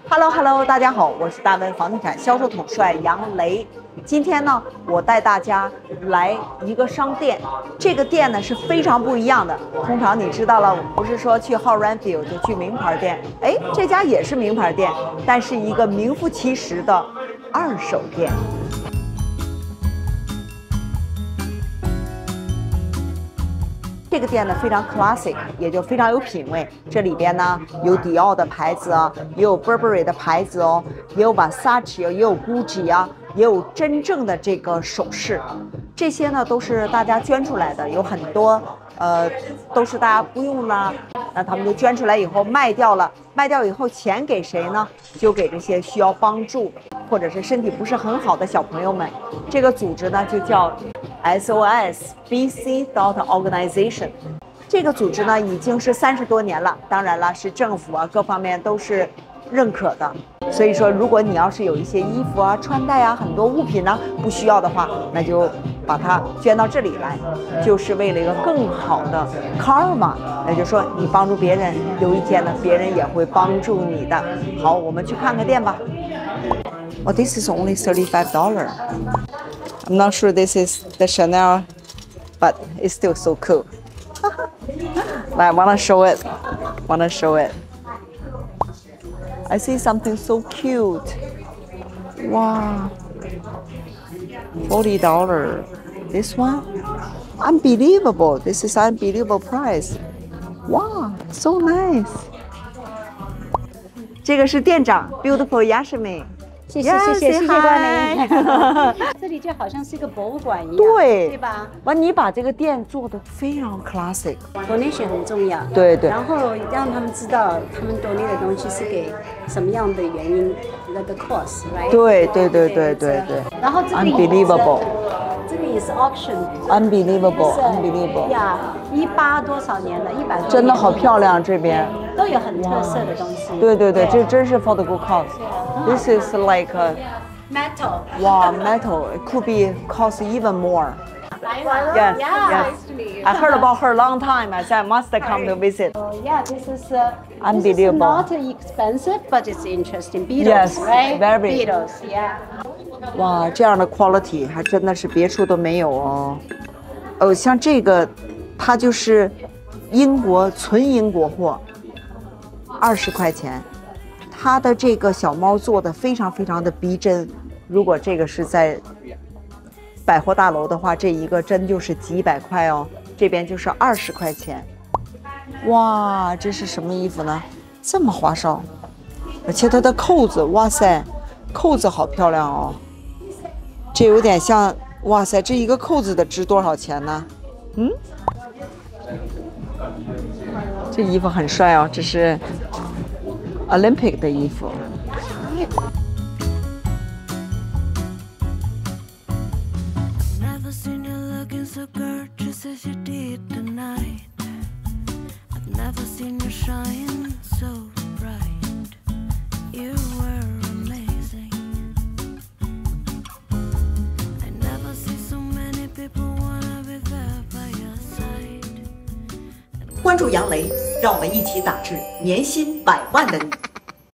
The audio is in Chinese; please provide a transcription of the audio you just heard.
Hello， 大家好，我是大温房地产销售统帅杨雷。今天呢，我带大家来一个商店，这个店呢是非常不一样的。通常你知道了，我们不是说去 Hot Renfield 就去名牌店，哎，这家也是名牌店，但是一个名副其实的二手店。这个店呢非常 classic， 也就非常有品味。这里边呢有迪奥的牌子啊，也有 Burberry 的牌子哦，也有 Versace， 也有 Gucci 啊，也有真正的这个首饰。这些呢都是大家捐出来的，有很多都是大家不用了，那他们就捐出来以后卖掉了，卖掉以后钱给谁呢？就给这些需要帮助或者是身体不是很好的小朋友们。这个组织呢就叫 SOS BC Organization。这个组织呢已经是30多年了，当然了，是政府啊各方面都是认可的。所以说，如果你要是有一些衣服啊、穿戴啊、很多物品呢不需要的话，那就把它捐到这里来，就是为了一个更好的 karma。也就是说，你帮助别人，有一天呢，别人也会帮助你的。好，我们去看个店吧。Oh, this is only $35. I'm not sure this is the Chanel, but it's still so cool. I wanna show it. I see something so cute. Wow. $40. This one? Unbelievable. This is unbelievable price. Wow, so nice. 这个是店长 Beautiful Yashimi。 谢谢光临。这里就好像是一个博物馆一样，对吧？ 完，你把这个店做得非常 classic。 donation 很重要， 对。然后让他们知道他们 donate 的东西是给什么样的原因，那个 cause，right？ 对。然后这个 unbelievable。 这个也是 auction。unbelievable。 呀，18多少年了，100多年。 真的好漂亮，这边都有很特色的东西。 对，这真是 for the good cause。This is like a metal. Wow, metal. It could be cost even more. Yes. I heard about her a long time. I said I must come to visit. Yeah, this is unbelievable. This is not expensive, but it's interesting. Beetles, yes, right? Very. Beetles, yeah. 哇，这样的 quality 还真的是别处都没有哦。像这个，它就是纯英国货，20块钱。它的这个小猫做的非常的逼真，如果这个是在百货大楼的话，这一个真就是几百块哦，这边就是20块钱。哇，这是什么衣服呢？这么花哨，而且它的扣子，哇塞，扣子好漂亮哦。这有点像，哇塞，这一个扣子的值多少钱呢？这衣服很帅哦，这是Olympic 的衣服。关注杨雷，让我们一起打制年薪100万的你。